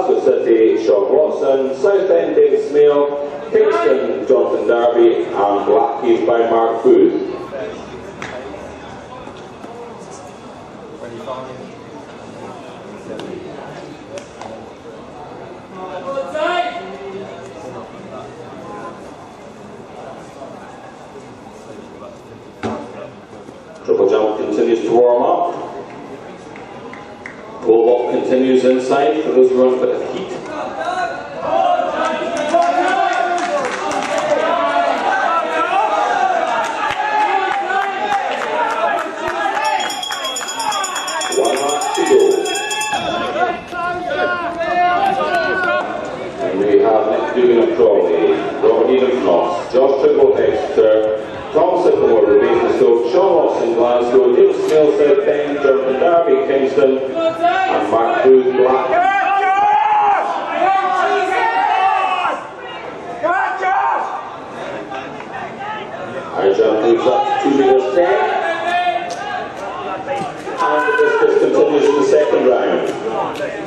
Glasgow City, Sean Watson, Southend, Dave Smale, Kingston, Jonathan Darby, and Blackheath by Mark Booth. Triple jump continues to warm up. Pole vault continues inside for those who run a bit of heat. One lap to go. And we have Nick Dugan of Crawley, Robert Eden Floss, Josh Tribble Exeter, Tom Sycamore, Rebecca Stoke, Sean Lawson, Glasgow, James Smale, Southend, Jonathan Darby, Kingston, and Mark Booth, Black. High jump moves up to 2 meters 10, and the distance continues in the second round.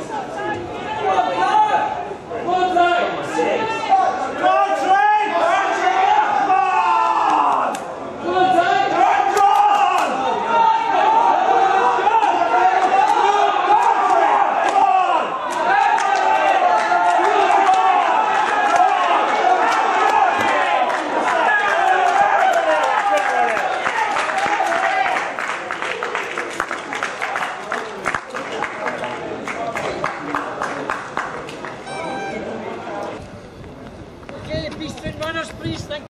Okay, please, runners, please. Thank you.